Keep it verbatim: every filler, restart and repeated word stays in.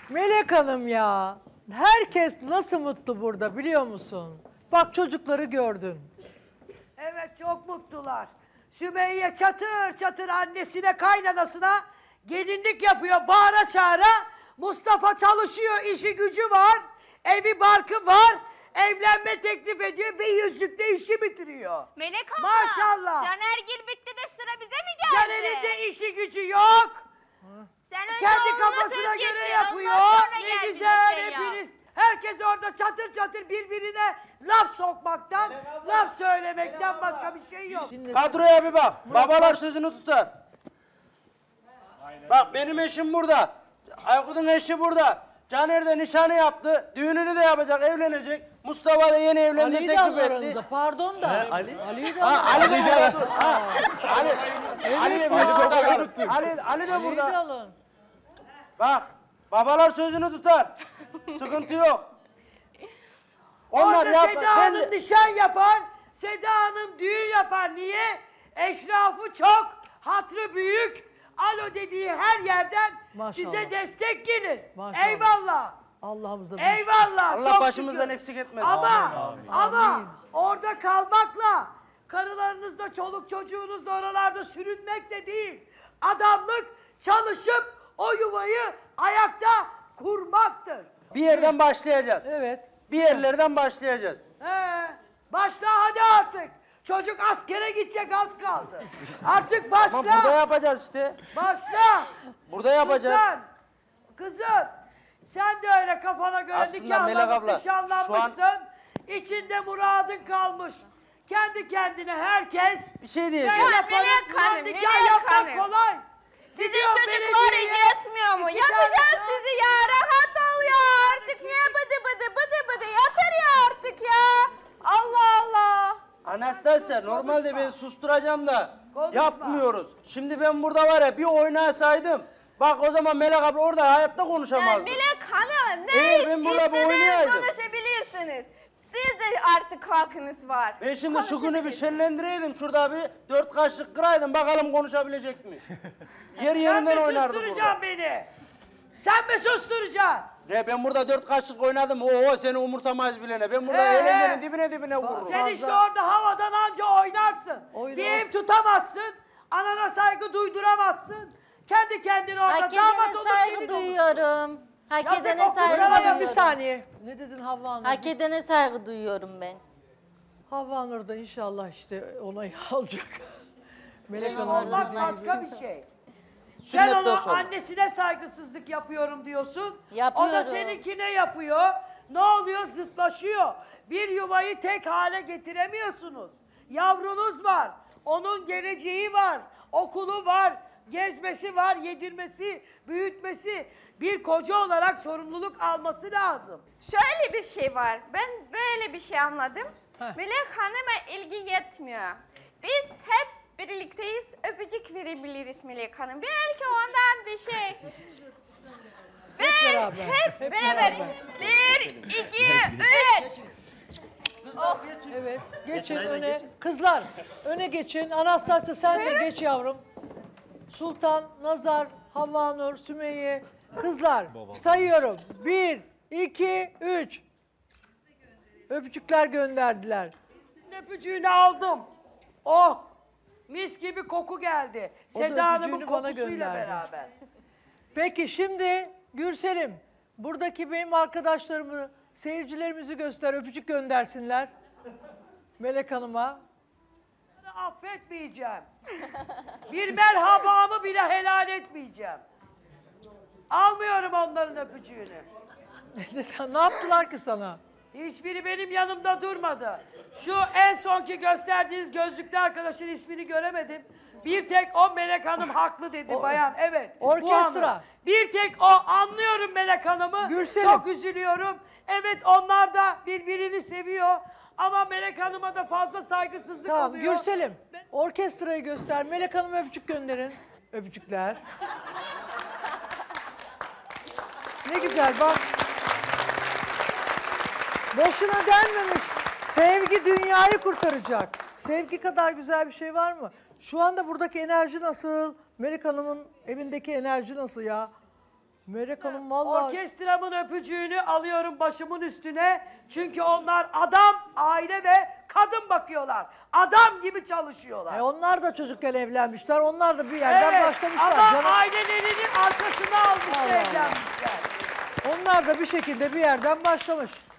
Melek Hanım ya, herkes nasıl mutlu burada biliyor musun? Bak çocukları gördün. Evet çok mutlular. Sümeyye çatır çatır annesine kaynanasına gelinlik yapıyor bağıra çağıra. Mustafa çalışıyor, işi gücü var, evi barkı var. Evlenme teklif ediyor, bir yüzükle işi bitiriyor. Melek abla. Maşallah. Canergil bitti de sıra bize mi geldi? Caner'in de işi gücü yok. Sen önce Kendi oğluna kafasına söz göre geçir, yapıyor. ondan sonra Ne gel bize güzel şey yap. hepiniz. Herkes orada çatır çatır birbirine laf sokmaktan, laf söylemekten başka bir şey yok. Şimdi Kadroya bir bak. Babalar sözünü tutar. Bak benim eşim burada. Aykut'un eşi burada. Caner de nişanı yaptı. Düğününü de yapacak, evlenecek. Mustafa da yeni evlendi, Ali'yi de teklif alın etti. aranıza, pardon da. Ali? Ali'yi de Ha, alın. Ali de burada. Ha, Ali. Ali de burada. Ali, Ali de Ali'yi de burada. alın. Bak, babalar sözünü tutar. Sıkıntı yok. Onlar Orada yap. Seda Ben Hanım de... nişan yapar, Seda Hanım düğün yapar. Niye? Eşrafı çok, hatrı büyük. Alo dediği her yerden Maşallah. size destek gelir. Maşallah. Eyvallah. Allah'ımıza bir Eyvallah. Allah çok başımızdan şükür. eksik etmesin. Ama, Amin. ama Amin. orada kalmakla, karılarınızla, çoluk çocuğunuzla oralarda sürünmek de değil. Adamlık çalışıp o yuvayı ayakta kurmaktır. Bir yerden başlayacağız. Evet. Bir yerlerden başlayacağız. He, başla hadi artık. Çocuk askere gidecek az kaldı. Artık başla. Ama burada yapacağız işte. Başla. Burada yapacağız. Sultan, kızım sen de öyle kafana göre Aslında Melek nikahlanıp abla, nişanlanmışsın. İçinde muradın kalmış. Kendi kendine herkes Bir şey ben diyeceğim. yaparım. Melek Lan Hanım, nikah Melek yapmak Hanım. kolay. Sizin Gidiyor çocukları belediyeye, yetmiyor mu? iki Yakacağız tane- sizi ya. Rahat ol ya. Artık niye bıdı bıdı bıdı bıdı. Yeter ya artık ya. Allah Allah. Anastasya normalde ben susturacağım da Konuşma. yapmıyoruz. Şimdi ben burada var ya bir oynasaydım. Bak o zaman Melek abla orada hayatta Yani konuşamazdı. Melek Hanım ne Eğer ben burada bir istediğiniz oynayaydım. konuşabilirsiniz. Siz de artık hakkınız var. Ben şimdi şu günü bir Konuşabilirsiniz. şenlendireydim şurada bir dört kaşık kıraydım bakalım konuşabilecek mi? Yer Sen yerinden mi oynardı burada. susturacaksın beni? Sen mi susturacaksın? Ne ben burada dört kaşık oynadım oo seni umursamayız bilene. Ben burada He, eğlencenin he. dibine dibine vururum. Sen işte orada havadan anca oynarsın. Oynar. Bir ev tutamazsın. Anana saygı duyduramazsın. Kendi kendine orada Hak damat edene olur saygı gelin olur. duyuyorum. Hak Ya sen edene okul saygı beraber duyuyorum. Bir saniye. Ne dedin Havva Hanım? Hak edene saygı duyuyorum ben. Havva Nur da inşallah işte onayı alacak. Melek Ben Hanım Olmak dediği gibi. başka bir şey. Sen Sünnetten ona sonra. annesine saygısızlık yapıyorum diyorsun. O da Yapıyorum. seninkine yapıyor. Ne oluyor? Zıtlaşıyor. Bir yuvayı tek hale getiremiyorsunuz. Yavrunuz var. Onun geleceği var. Okulu var. Gezmesi var. Yedirmesi, büyütmesi. Bir koca olarak sorumluluk alması lazım. Şöyle bir şey var. Ben böyle bir şey anladım. Heh. Melek Hanım'a ilgi yetmiyor. Biz hep birlikteyiz. Öpücük verebiliriz Melek Hanım. Belki ondan bir şey. Ve beraber, hep, hep beraber. beraber. Bir, iki, üç. Evet. Geçin öne. Kızlar öne geçin. Anastasya sen de geç yavrum. Sultan, Nazar, Havva Nur, Sümeyye. Kızlar sayıyorum. Bir, iki, üç. Öpücükler gönderdiler. Öpücüğünü aldım. Oh! Mis gibi koku geldi. O da Seda Hanım'ın öpücüğünü bana kokusuyla gönderdi. beraber. Peki şimdi Gürselim, buradaki benim arkadaşlarımı, seyircilerimizi göster, öpücük göndersinler. Melek Hanım'a. Affetmeyeceğim. Bir merhabamı bile helal etmeyeceğim. Almıyorum onların öpücüğünü. Ne yaptılar ki sana? Hiçbiri benim yanımda durmadı. Şu en sonki gösterdiğiniz gözlüklü arkadaşın ismini göremedim. Bir tek o Melek Hanım haklı dedi O- bayan. Evet. bu Orkestra. hanım. Bir tek o anlıyorum Melek Hanım'ı. Gürselim. Çok üzülüyorum. Evet onlar da birbirini seviyor. Ama Melek Hanım'a da fazla saygısızlık Tamam oluyor. Gürselim, orkestrayı göster. Melek Hanım'a öpücük gönderin. Öpücükler. Ne güzel bak. Boşuna denmemiş. Sevgi dünyayı kurtaracak. Sevgi kadar güzel bir şey var mı? Şu anda buradaki enerji nasıl? Melek Hanım'ın evindeki enerji nasıl ya? Melek Hanım vallahi Orkestramın öpücüğünü alıyorum başımın üstüne. Çünkü onlar adam, aile ve kadın bakıyorlar. Adam gibi çalışıyorlar. E onlar da çocukken evlenmişler. Onlar da bir yerden Evet başlamışlar. ama Canım. ailelerinin arkasına almışlar, Allah Allah. evlenmişler. Onlar da bir şekilde bir yerden başlamış.